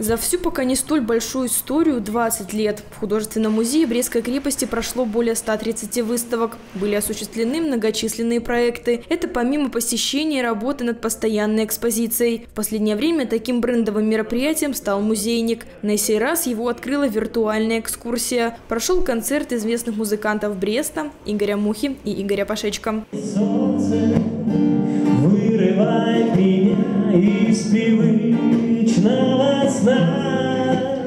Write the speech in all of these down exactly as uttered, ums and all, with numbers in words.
За всю пока не столь большую историю – двадцать лет. В художественном музее Брестской крепости прошло более ста тридцати выставок. Были осуществлены многочисленные проекты. Это помимо посещения и работы над постоянной экспозицией. В последнее время таким брендовым мероприятием стал музейник. На сей раз его открыла виртуальная экскурсия. Прошел концерт известных музыкантов Бреста Игоря Мухи и Игоря Пашечка. Солнце вырывает меня из привычного сна.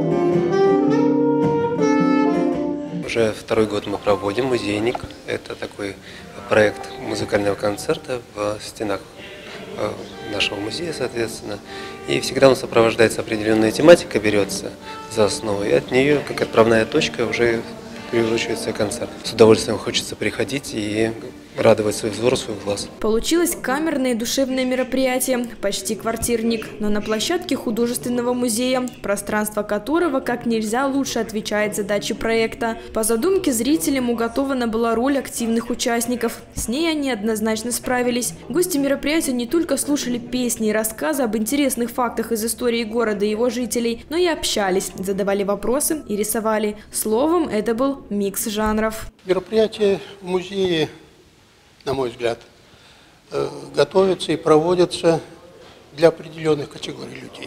Уже второй год мы проводим «Музейник». Это такой проект музыкального концерта в стенах нашего музея, соответственно. И всегда он сопровождается определенная тематика, берется за основу, и от нее, как отправная точка, уже переворачивается концерт. С удовольствием хочется приходить и радовать свой взор, свой глаз. Получилось камерное и душевное мероприятие, почти квартирник, но на площадке художественного музея, пространство которого как нельзя лучше отвечает задаче проекта. По задумке зрителям уготована была роль активных участников. С ней они однозначно справились. Гости мероприятия не только слушали песни и рассказы об интересных фактах из истории города и его жителей, но и общались, задавали вопросы и рисовали. Словом, это был микс жанров. Мероприятие в музее, на мой взгляд, готовятся и проводятся для определенных категорий людей.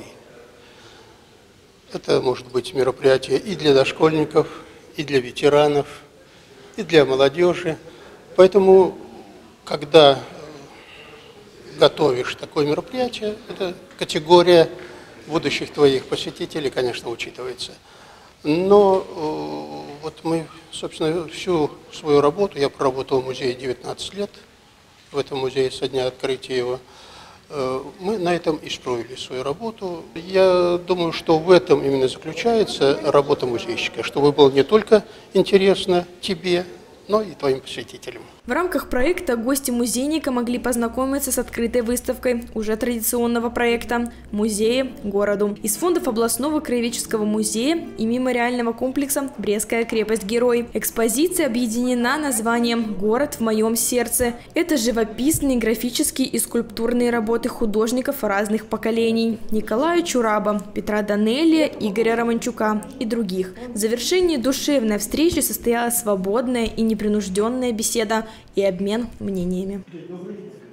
Это может быть мероприятие и для дошкольников, и для ветеранов, и для молодежи. Поэтому, когда готовишь такое мероприятие, эта категория будущих твоих посетителей, конечно, учитывается. Но вот мы, собственно, всю свою работу, я проработал в музее девятнадцать лет, в этом музее со дня открытия его, мы на этом и строили свою работу. Я думаю, что в этом именно заключается работа музейщика, чтобы было не только интересно тебе, но и твоим посетителям. В рамках проекта гости музейника могли познакомиться с открытой выставкой уже традиционного проекта «Музеи городу» из фондов областного краеведческого музея и мемориального комплекса «Брестская крепость-герой». Экспозиция объединена названием «Город в моем сердце». Это живописные, графические и скульптурные работы художников разных поколений – Николая Чураба, Петра Данелия, Игоря Романчука и других. В завершении душевной встречи состоялась свободная и непринужденная беседа и обмен мнениями.